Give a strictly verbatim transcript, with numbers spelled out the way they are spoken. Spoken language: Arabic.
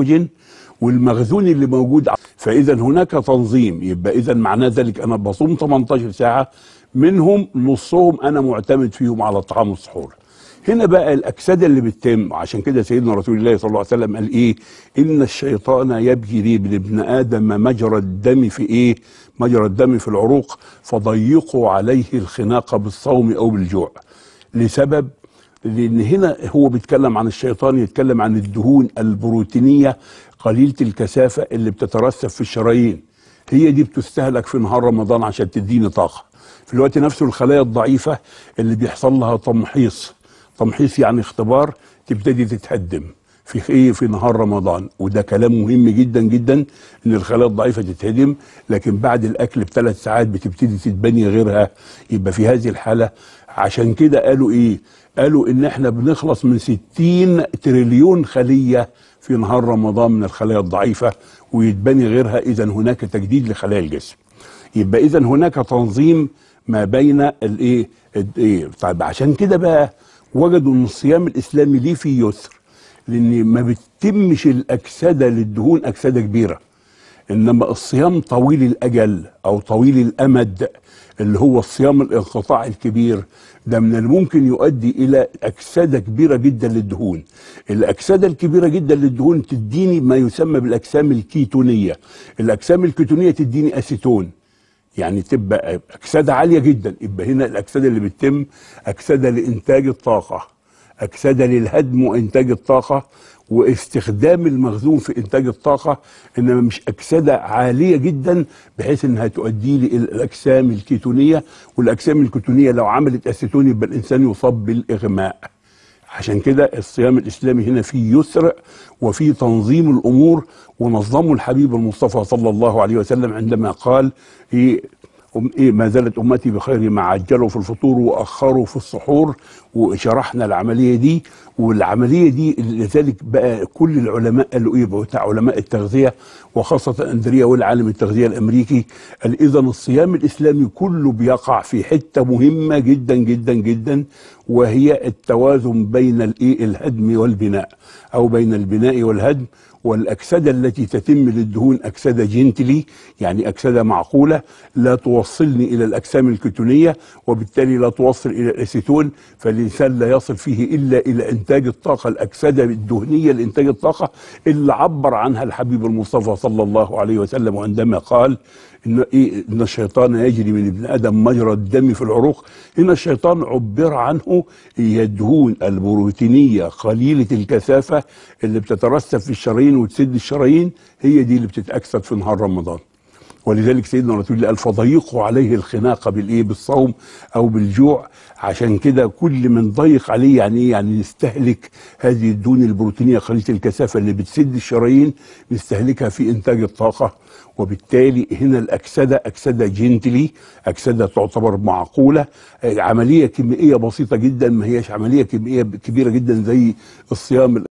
والمخزون اللي موجود. فاذا هناك تنظيم، يبقى اذا معناه ذلك انا بصوم تمنتاشر ساعه، منهم نصهم انا معتمد فيهم على الطعام والسحور. هنا بقى الاكسده اللي بتتم، عشان كده سيدنا رسول الله صلى الله عليه وسلم قال ايه؟ ان الشيطان يجري من ابن ادم مجرى الدم في ايه؟ مجرى الدم في العروق، فضيقوا عليه الخناق بالصوم او بالجوع. لسبب، لان هنا هو بيتكلم عن الشيطان، يتكلم عن الدهون البروتينيه قليله الكثافه اللي بتترسب في الشرايين، هي دي بتستهلك في نهار رمضان عشان تديني طاقه. في الوقت نفسه الخلايا الضعيفه اللي بيحصل لها تمحيص، تمحيص يعني اختبار، تبتدي تتهدم في ايه؟ في نهار رمضان. وده كلام مهم جدا جدا، ان الخلايا الضعيفه تتهدم، لكن بعد الاكل بثلاث ساعات بتبتدي تتبني غيرها. يبقى في هذه الحاله، عشان كده قالوا ايه؟ قالوا ان احنا بنخلص من ستين تريليون خليه في نهار رمضان من الخلايا الضعيفه، ويتبني غيرها. اذا هناك تجديد لخلايا الجسم. يبقى اذا هناك تنظيم ما بين الايه؟ الايه؟ طيب عشان كده بقى وجدوا ان الصيام الاسلامي ليه فيه يسر، لان ما بتتمش الاكسده للدهون اكسده كبيره، انما الصيام طويل الاجل او طويل الامد اللي هو الصيام الانقطاع الكبير ده من الممكن يؤدي الى اكسده كبيره جدا للدهون. الاكسده الكبيره جدا للدهون تديني ما يسمى بالاجسام الكيتونيه. الاجسام الكيتونيه تديني اسيتون، يعني تبقى اكسده عاليه جدا. يبقى هنا الاكسده اللي بتتم اكسده لانتاج الطاقه، اكسده للهدم وانتاج الطاقه واستخدام المخزون في انتاج الطاقه، انما مش اكسده عاليه جدا بحيث انها تؤدي لي الى الاجسام الكيتونيه. والاجسام الكيتونيه لو عملت اسيتون يبقى الانسان يصاب بالاغماء. عشان كده الصيام الاسلامي هنا فيه يسر وفيه تنظيم الامور، ونظمه الحبيب المصطفى صلى الله عليه وسلم عندما قال ايه؟ إيه ما زالت امتي بخير ما عجلوا في الفطور واخروا في السحور. وشرحنا العمليه دي، والعمليه دي لذلك بقى كل العلماء قالوا ايه؟ بتاع علماء التغذيه وخاصه اندريا والعالم التغذيه الامريكي، قال اذا الصيام الاسلامي كله بيقع في حته مهمه جدا جدا جدا، وهي التوازن بين الايه؟ الهدم والبناء، او بين البناء والهدم. والاكسده التي تتم للدهون اكسده جنتلي، يعني اكسده معقوله لا توصلني الى الاجسام الكيتونيه، وبالتالي لا توصل الى الاسيتون، فالانسان لا يصل فيه الا الى انتاج الطاقه، الاكسده الدهنيه لانتاج الطاقه اللي عبر عنها الحبيب المصطفى صلى الله عليه وسلم عندما قال ان إيه؟ ان الشيطان يجري من ابن ادم مجرى الدم في العروق. هنا الشيطان عبر عنه هي الدهون البروتينيه قليله الكثافه اللي بتترسب في الشرايين وتسد الشرايين، هي دي اللي بتتاكسد في نهار رمضان. ولذلك سيدنا رسول الله قال فضيقوا عليه الخناق بالايه؟ بالصوم او بالجوع. عشان كده كل من ضيق عليه يعني ايه؟ يعني نستهلك هذه الدهون البروتينيه قليله الكثافه اللي بتسد الشرايين، نستهلكها في انتاج الطاقه. وبالتالي هنا الاكسده اكسده جنتلي، اكسده تعتبر معقوله، عمليه كيميائيه بسيطه جدا، ما هياش عمليه كيميائيه كبيره جدا زي الصيام